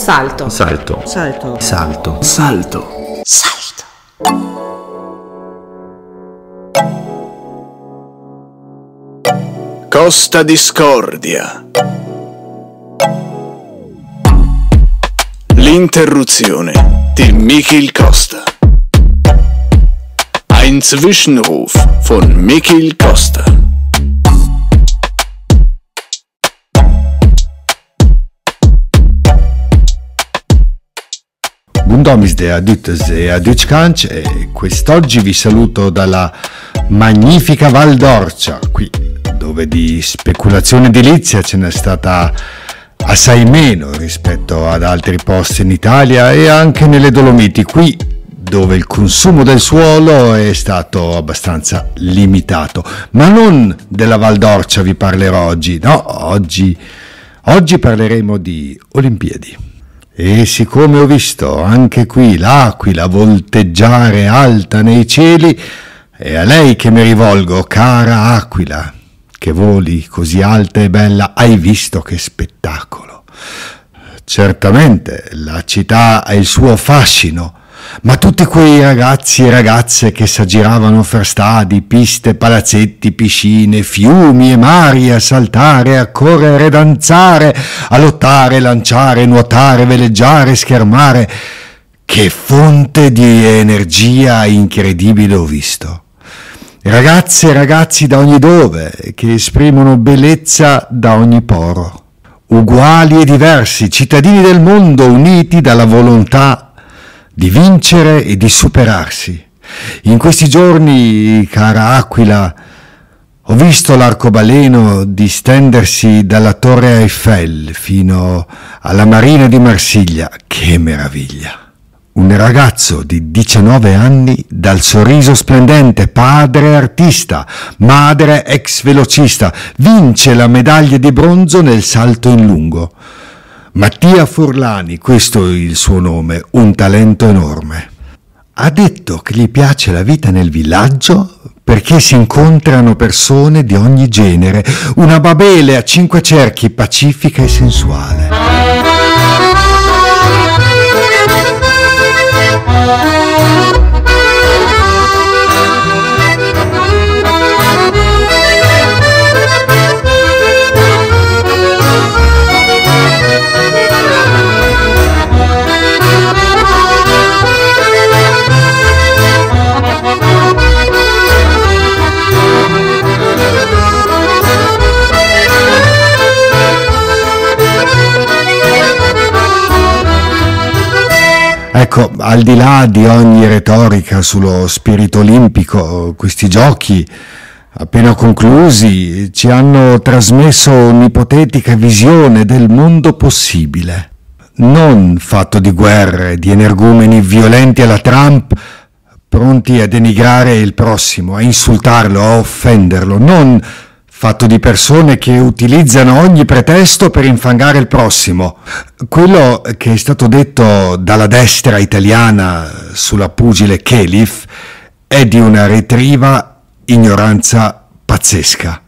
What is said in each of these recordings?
Salto. Salto. Salto. Salto. Salto. Salto. Costa Discordia. L'interruzione di Michiel Costa. Ein Zwischenruf von Michiel Costa. Bundomisde adutes e aduccanc e quest'oggi vi saluto dalla magnifica Val d'Orcia, qui dove di speculazione edilizia ce n'è stata assai meno rispetto ad altri posti in Italia e anche nelle Dolomiti, qui dove il consumo del suolo è stato abbastanza limitato. Ma non della Val d'Orcia vi parlerò oggi, no, oggi parleremo di Olimpiadi. E siccome ho visto anche qui l'aquila volteggiare alta nei cieli, è a lei che mi rivolgo, cara aquila, che voli così alta e bella, hai visto che spettacolo? Certamente la città ha il suo fascino, ma tutti quei ragazzi e ragazze che s'aggiravano fra stadi, piste, palazzetti, piscine, fiumi e mari a saltare, a correre, a danzare, a lottare, lanciare, nuotare, veleggiare, schermare, che fonte di energia incredibile ho visto. Ragazze e ragazzi da ogni dove, che esprimono bellezza da ogni poro, uguali e diversi, cittadini del mondo uniti dalla volontà di vincere e di superarsi. In questi giorni, cara aquila, ho visto l'arcobaleno distendersi dalla Torre Eiffel fino alla Marina di Marsiglia. Che meraviglia! Un ragazzo di 19 anni, dal sorriso splendente, padre artista, madre ex velocista, vince la medaglia di bronzo nel salto in lungo. Mattia Furlani, questo è il suo nome, un talento enorme. Ha detto che gli piace la vita nel villaggio perché si incontrano persone di ogni genere, una Babele a cinque cerchi, pacifica e sensuale. Ecco, al di là di ogni retorica sullo spirito olimpico, questi giochi, appena conclusi, ci hanno trasmesso un'ipotetica visione del mondo possibile, non fatto di guerre, di energumeni violenti alla Trump, pronti a denigrare il prossimo, a insultarlo, a offenderlo, non fatto di persone che utilizzano ogni pretesto per infangare il prossimo. Quello che è stato detto dalla destra italiana sulla pugile Chelif è di una retriva ignoranza pazzesca.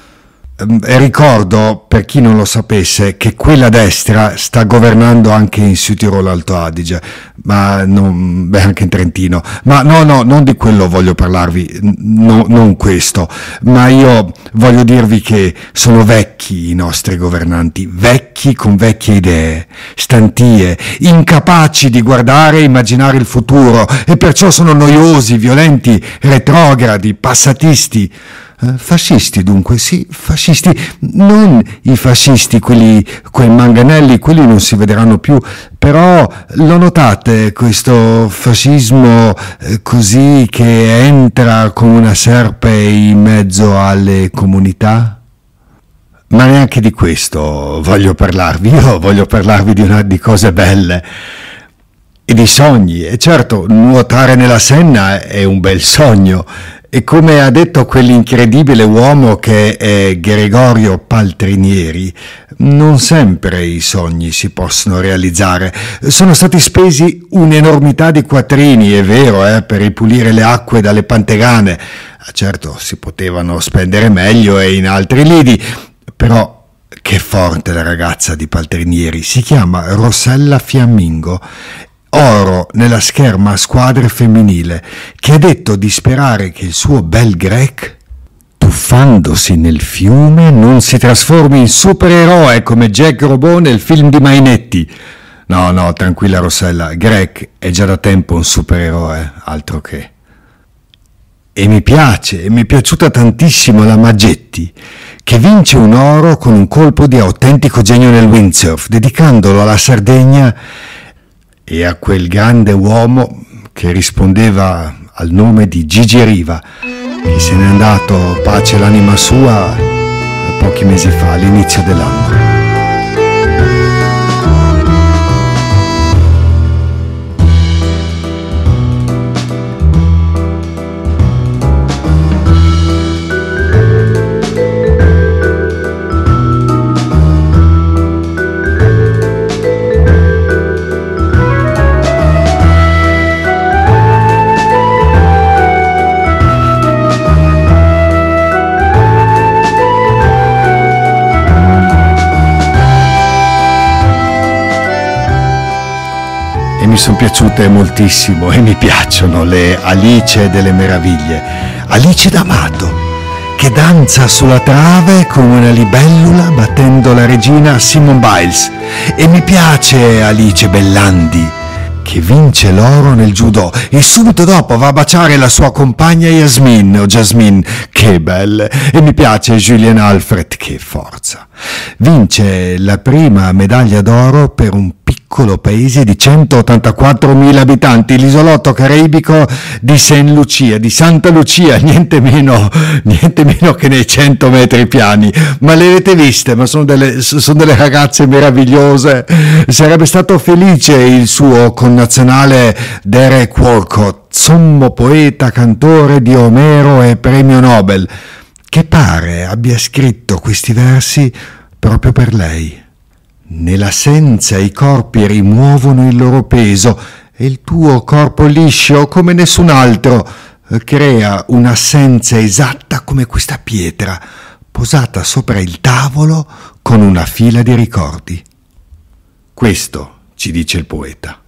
Ricordo, per chi non lo sapesse, che quella destra sta governando anche in Südtirol Alto Adige, ma non, anche in Trentino. Ma no, non di quello voglio parlarvi, non questo, ma io voglio dirvi che sono vecchi i nostri governanti, vecchi con vecchie idee, stantie, incapaci di guardare e immaginare il futuro, e perciò sono noiosi, violenti, retrogradi, passatisti. Fascisti dunque, sì, fascisti, non i fascisti, quei manganelli, quelli non si vedranno più, però lo notate questo fascismo così che entra come una serpe in mezzo alle comunità? Ma neanche di questo voglio parlarvi, io voglio parlarvi di cose belle e di sogni, e certo nuotare nella Senna è un bel sogno. E come ha detto quell'incredibile uomo che è Gregorio Paltrinieri, non sempre i sogni si possono realizzare. Sono stati spesi un'enormità di quattrini, è vero, per ripulire le acque dalle pantegane. Certo, si potevano spendere meglio e in altri lidi, però Che forte la ragazza di Paltrinieri, si chiama Rossella Fiammingo, oro nella scherma a squadre femminile, che ha detto di sperare che il suo bel Greg, tuffandosi nel fiume, non si trasformi in supereroe come Jack Robot nel film di Mainetti. No, tranquilla Rossella, Greg è già da tempo un supereroe, altro che. E mi è piaciuta tantissimo la Maggetti, che vince un oro con un colpo di autentico genio nel windsurf, dedicandolo alla Sardegna e a quel grande uomo che rispondeva al nome di Gigi Riva, che se n'è andato, pace l'anima sua, pochi mesi fa, all'inizio dell'anno. Mi sono piaciute moltissimo e mi piacciono le Alice delle Meraviglie. Alice D'Amato, che danza sulla trave come una libellula battendo la regina Simone Biles. E mi piace Alice Bellandi, che vince l'oro nel judo e subito dopo va a baciare la sua compagna Jasmine, che belle. E mi piace Julien Alfred, che forza. Vince la prima medaglia d'oro per un piccolo paese di 184.000 abitanti, l'isolotto caraibico di Santa Lucia, niente meno che nei 100 metri piani. Ma le avete viste? Ma sono delle ragazze meravigliose. Sarebbe stato felice il suo connazionale Derek Walcott, sommo poeta, cantore di Omero e premio Nobel, che pare abbia scritto questi versi proprio per lei. Nella senza i corpi rimuovono il loro peso e il tuo corpo liscio come nessun altro crea un'assenza esatta come questa pietra posata sopra il tavolo con una fila di ricordi. Questo ci dice il poeta.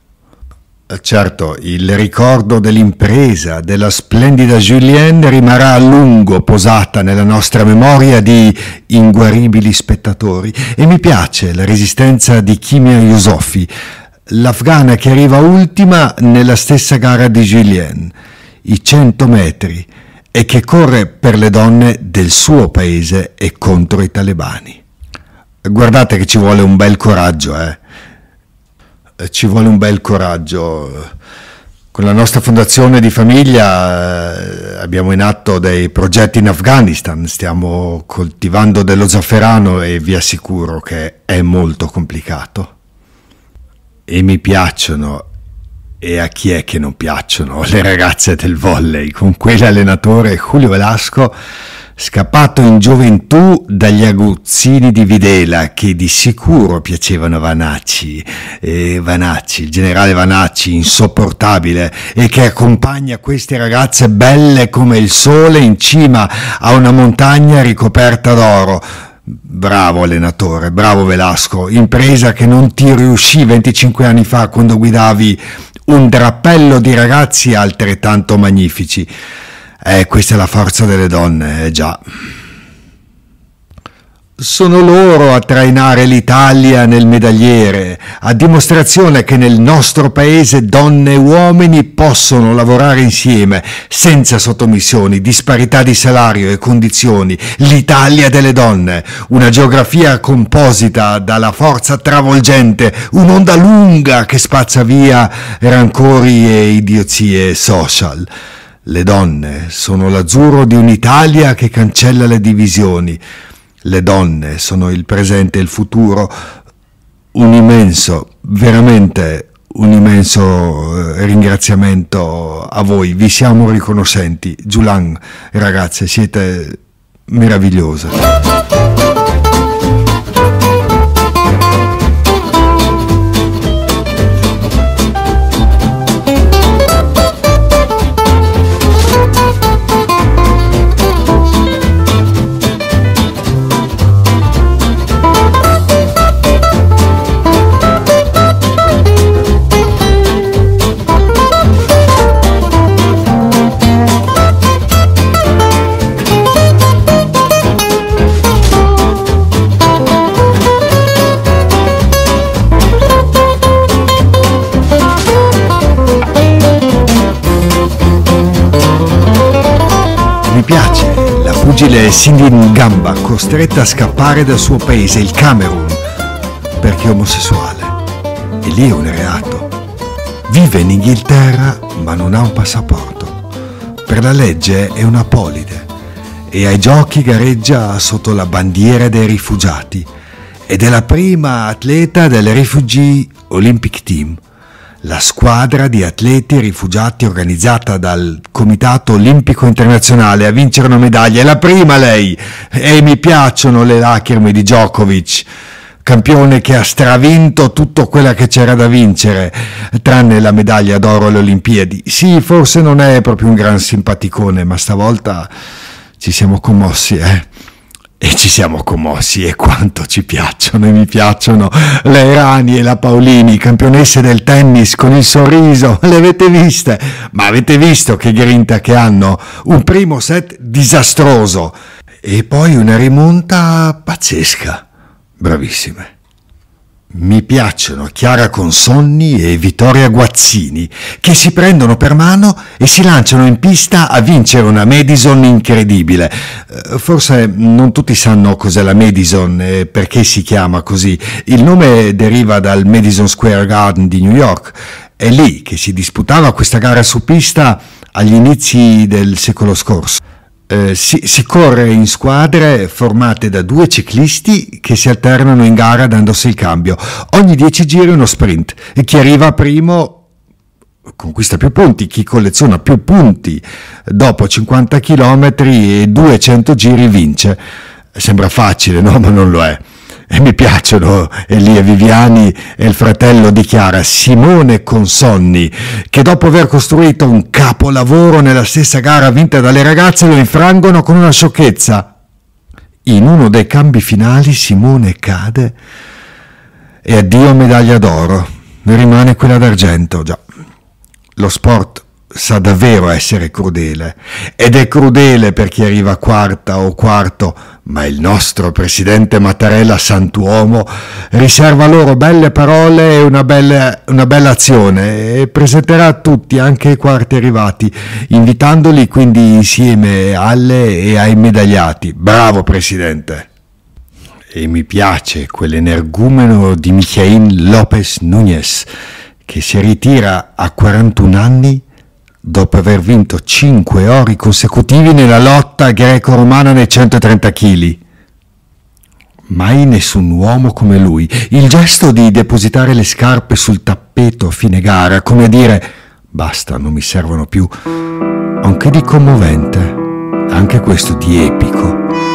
Certo, il ricordo dell'impresa, della splendida Julienne rimarrà a lungo posata nella nostra memoria di inguaribili spettatori, e mi piace la resistenza di Kimia Yusufi, l'afghana che arriva ultima nella stessa gara di Julienne, i 100 metri, e che corre per le donne del suo paese e contro i talebani. Guardate che ci vuole un bel coraggio, Ci vuole un bel coraggio. Con la nostra fondazione di famiglia abbiamo in atto dei progetti in Afghanistan, stiamo coltivando dello zafferano e vi assicuro che è molto complicato. E mi piacciono, e a chi è che non piacciono, le ragazze del volley, con quell'allenatore Julio Velasco, scappato in gioventù dagli aguzzini di Videla, che di sicuro piacevano a Vanacci, il generale Vanacci, insopportabile, e che accompagna queste ragazze belle come il sole in cima a una montagna ricoperta d'oro. Bravo allenatore, bravo Velasco, impresa che non ti riuscì 25 anni fa quando guidavi un drappello di ragazzi altrettanto magnifici. Questa è la forza delle donne, già. Sono loro a trainare l'Italia nel medagliere, a dimostrazione che nel nostro paese donne e uomini possono lavorare insieme, senza sottomissioni, disparità di salario e condizioni. L'Italia delle donne, una geografia composita dalla forza travolgente, un'onda lunga che spazza via rancori e idiozie social. Le donne sono l'azzurro di un'Italia che cancella le divisioni. Le donne sono il presente e il futuro. Un immenso, veramente un immenso ringraziamento a voi. Vi siamo riconoscenti. Giulan, ragazze, siete meravigliose. piace la pugile Cindy Ngamba, costretta a scappare dal suo paese, il Camerun, perché è omosessuale. E lì è un reato. Vive in Inghilterra ma non ha un passaporto. Per la legge è una apolide e ai giochi gareggia sotto la bandiera dei rifugiati ed è la prima atleta del Refugee Olympic Team, la squadra di atleti rifugiati organizzata dal Comitato Olimpico Internazionale a vincere una medaglia. È la prima lei, e mi piacciono le lacrime di Djokovic, campione che ha stravinto tutto quello che c'era da vincere, tranne la medaglia d'oro alle Olimpiadi. Sì, forse non è proprio un gran simpaticone, ma stavolta ci siamo commossi, E ci siamo commossi, e quanto ci piacciono, e mi piacciono le Errani e la Paolini, campionesse del tennis con il sorriso, le avete viste? Ma avete visto che grinta che hanno? Un primo set disastroso e poi una rimonta pazzesca. Bravissime. Mi piacciono Chiara Consonni e Vittoria Guazzini, che si prendono per mano e si lanciano in pista a vincere una Madison incredibile. Forse non tutti sanno cos'è la Madison e perché si chiama così. Il nome deriva dal Madison Square Garden di New York. È lì che si disputava questa gara su pista agli inizi del secolo scorso. Si corre in squadre formate da 2 ciclisti che si alternano in gara dandosi il cambio. Ogni 10 giri uno sprint e chi arriva primo conquista più punti, chi colleziona più punti dopo 50 km e 200 giri vince. Sembra facile, no? Ma non lo è. E mi piacciono Elia Viviani e il fratello di Chiara, Simone Consonni, che dopo aver costruito un capolavoro nella stessa gara vinta dalle ragazze lo infrangono con una sciocchezza. In uno dei cambi finali Simone cade e addio medaglia d'oro, ne rimane quella d'argento. Già, lo sport sa davvero essere crudele, ed è crudele per chi arriva quarta o quarto, ma il nostro presidente Mattarella, santuomo, riserva loro belle parole e una bella azione e presenterà a tutti, anche ai quarti arrivati, invitandoli quindi insieme alle e ai medagliati. Bravo presidente! E mi piace quell'energumeno di Michaín López Núñez, che si ritira a 41 anni dopo aver vinto 5 ori consecutivi nella lotta greco-romana nei 130 kg. Mai nessun uomo come lui. Il gesto di depositare le scarpe sul tappeto a fine gara, come a dire basta, non mi servono più, anche di commovente, anche questo di epico.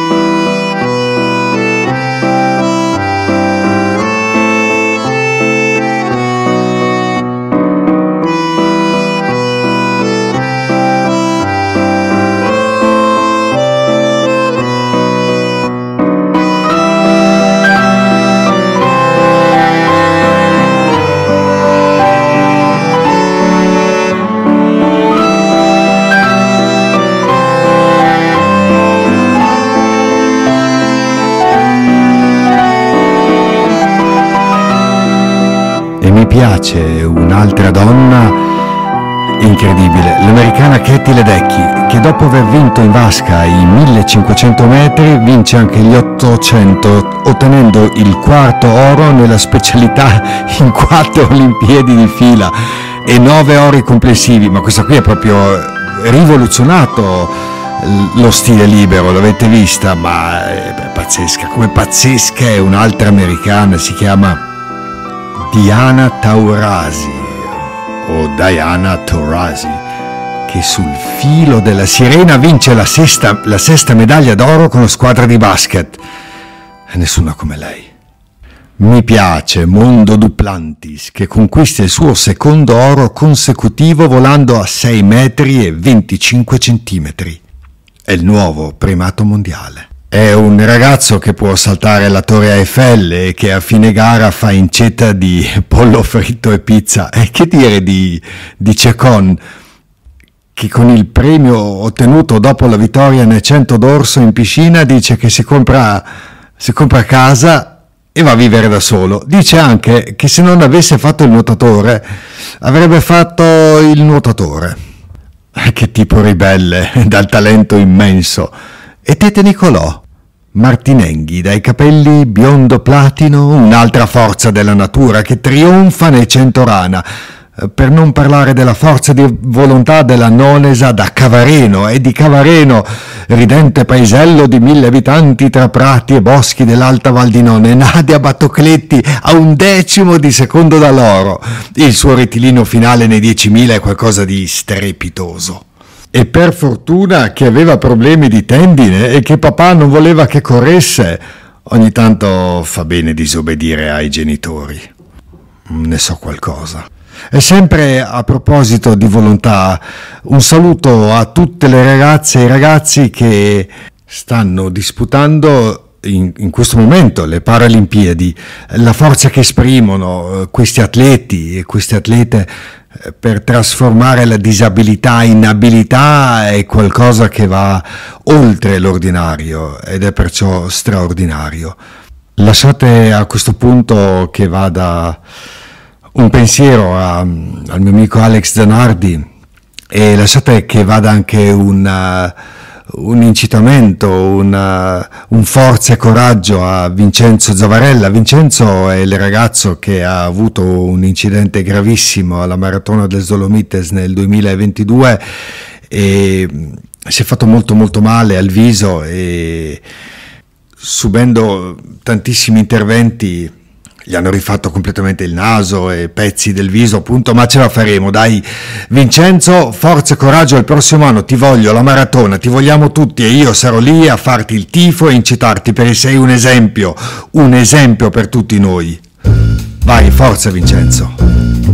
Mi piace un'altra donna incredibile, l'americana Katie Ledecky, che dopo aver vinto in vasca i 1500 metri vince anche gli 800, ottenendo il 4º oro nella specialità in 4 Olimpiadi di fila e 9 ori complessivi. Ma questa qui è proprio rivoluzionato lo stile libero, l'avete vista? Ma è pazzesca, come pazzesca è un'altra americana, si chiama Diana Taurasi o Diana Taurasi, che sul filo della sirena vince la sesta medaglia d'oro con la squadra di basket. E nessuna come lei. Mi piace Mondo Duplantis, che conquista il suo 2º oro consecutivo volando a 6 metri e 25 centimetri. È il nuovo primato mondiale. È un ragazzo che può saltare la Torre Eiffel e che a fine gara fa incetta di pollo fritto e pizza. E che dire di Cecon, che con il premio ottenuto dopo la vittoria nel 100 d'orso in piscina dice che si compra casa e va a vivere da solo. Dice anche che se non avesse fatto il nuotatore avrebbe fatto il nuotatore. Che tipo ribelle, dal talento immenso. E Tete Nicolò, Martinenghi, dai capelli biondo platino, un'altra forza della natura che trionfa nei 100 rana. Per non parlare della forza di volontà della nonesa da Cavareno, e di Cavareno, ridente paesello di 1000 abitanti tra prati e boschi dell'Alta Val di None, Nadia Battocletti a 1/10 di secondo da loro. Il suo rettilineo finale nei 10.000 è qualcosa di strepitoso. E per fortuna che aveva problemi di tendine e che papà non voleva che corresse. Ogni tanto fa bene disobbedire ai genitori. Ne so qualcosa. E sempre a proposito di volontà, un saluto a tutte le ragazze e i ragazzi che stanno disputando in questo momento le Paralimpiadi, la forza che esprimono questi atleti e queste atlete per trasformare la disabilità in abilità è qualcosa che va oltre l'ordinario ed è perciò straordinario. Lasciate a questo punto che vada un pensiero al mio amico Alex Zanardi e lasciate che vada anche un incitamento, un forza e coraggio a Vincenzo Zavarella. Vincenzo è il ragazzo che ha avuto un incidente gravissimo alla Maratona del Dolomites nel 2022 e si è fatto molto molto male al viso e subendo tantissimi interventi gli hanno rifatto completamente il naso e pezzi del viso, appunto, ma ce la faremo, dai. Vincenzo, forza e coraggio, il prossimo anno ti voglio alla maratona, ti vogliamo tutti e io sarò lì a farti il tifo e incitarti perché sei un esempio per tutti noi. Vai, forza Vincenzo.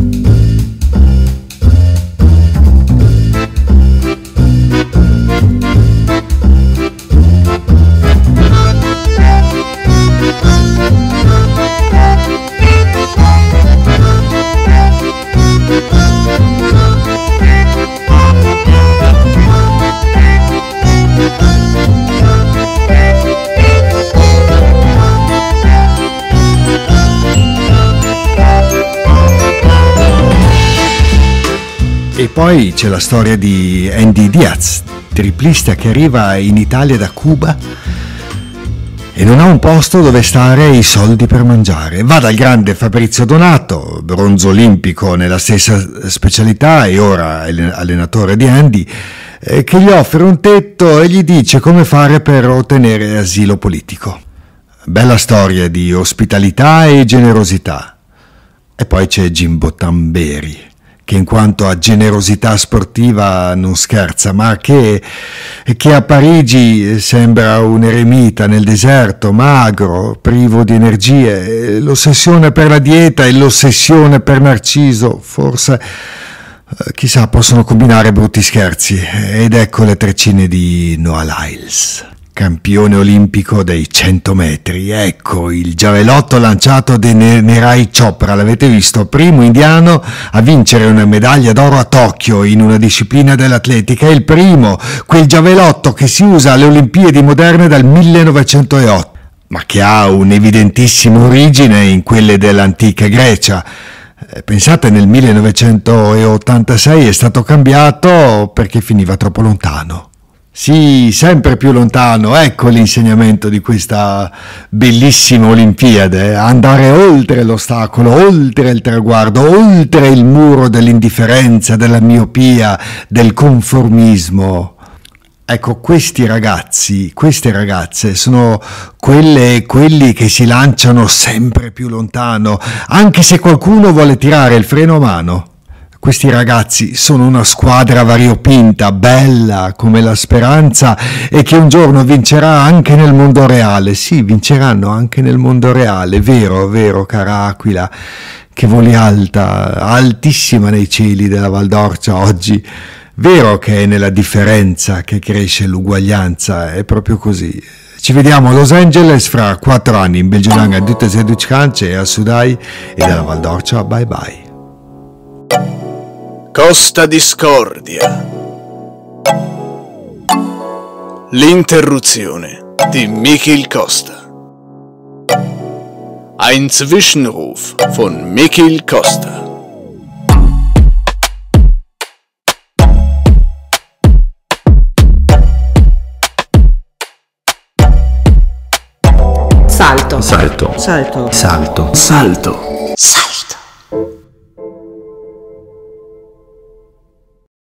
E poi c'è la storia di Andy Diaz, triplista che arriva in Italia da Cuba e non ha un posto dove stare e i soldi per mangiare. Va dal grande Fabrizio Donato, bronzo olimpico nella stessa specialità e ora allenatore di Andy, che gli offre un tetto e gli dice come fare per ottenere asilo politico. Bella storia di ospitalità e generosità. E poi c'è Jimbo Tamberi, che in quanto a generosità sportiva non scherza, ma che a Parigi sembra un eremita nel deserto, magro, privo di energie. L'ossessione per la dieta e l'ossessione per Narciso, forse, chissà, possono combinare brutti scherzi. Ed ecco le treccine di Noah Lyles, campione olimpico dei 100 metri. Ecco il giavellotto lanciato di Neeraj Chopra, l'avete visto? Primo indiano a vincere una medaglia d'oro a Tokyo in una disciplina dell'atletica. È il primo, quel giavellotto che si usa alle Olimpiadi moderne dal 1908, ma che ha un'evidentissima origine in quelle dell'antica Grecia. Pensate, nel 1986 è stato cambiato perché finiva troppo lontano. Sì, sempre più lontano, ecco l'insegnamento di questa bellissima Olimpiade, andare oltre l'ostacolo, oltre il traguardo, oltre il muro dell'indifferenza, della miopia, del conformismo. Ecco, questi ragazzi, queste ragazze sono quelle e quelli che si lanciano sempre più lontano, anche se qualcuno vuole tirare il freno a mano. Questi ragazzi sono una squadra variopinta, bella come la speranza e che un giorno vincerà anche nel mondo reale. Sì, vinceranno anche nel mondo reale, vero, vero, cara Aquila, che voli alta, altissima nei cieli della Val d'Orcia oggi. Vero che è nella differenza che cresce l'uguaglianza, è proprio così. Ci vediamo a Los Angeles fra 4 anni, in Belgiolang a tutte e 12 e a Sudai e dalla Val d'Orcia, bye bye. Costa Discordia. L'interruzione di Michiel Costa. Ein Zwischenruf von Michiel Costa. Salto. Salto. Salto. Salto. Salto. Salto.